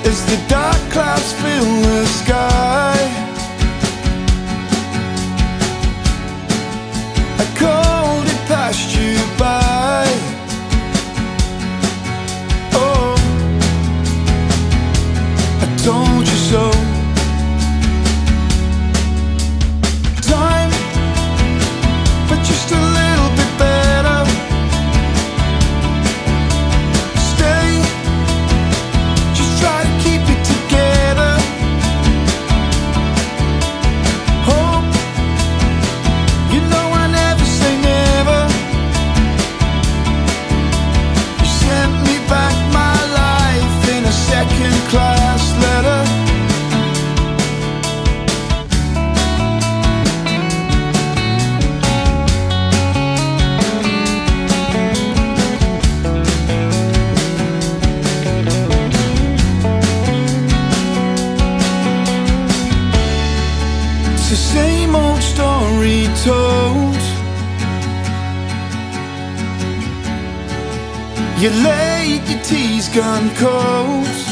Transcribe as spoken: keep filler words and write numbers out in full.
as the dark clouds fill the sky. I called it, passed you by. Oh, I told you so. Time, but just a little bit better. Stay, just try to keep it together. Hope, you know I never say never. You sent me back my life in a second class letter. It's the same old story told. You're late, your tea's gone cold.